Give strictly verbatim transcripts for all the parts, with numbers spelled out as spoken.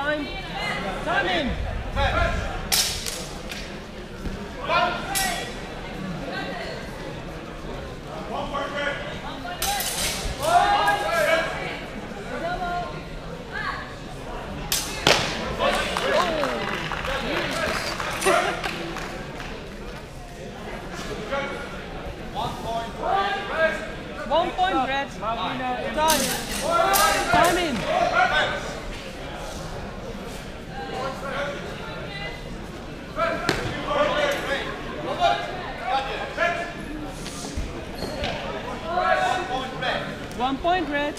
Time. Time in. One point red. One point red. Time. Time in. One point red.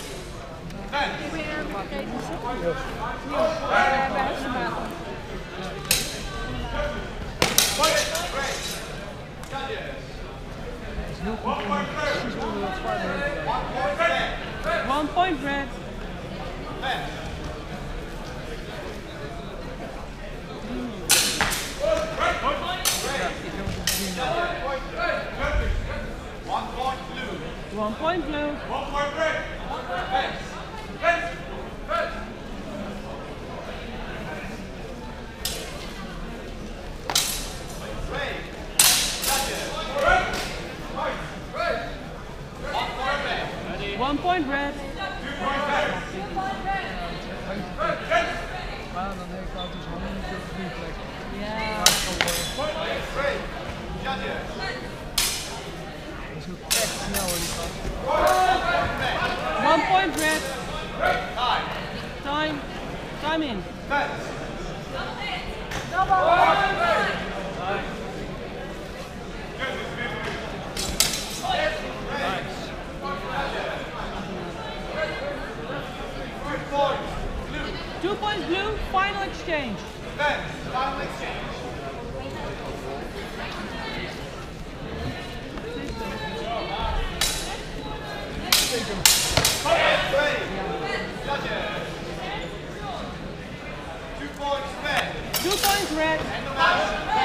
One point red. One point blue. One point red. One point red. Maar dan heeft hij dus handen niet op de plek. Ja. Dat is ook echt snel in die kant. One point red. Time. Time in. Two points blue, final exchange. Final exchange. Two points red. Two points red.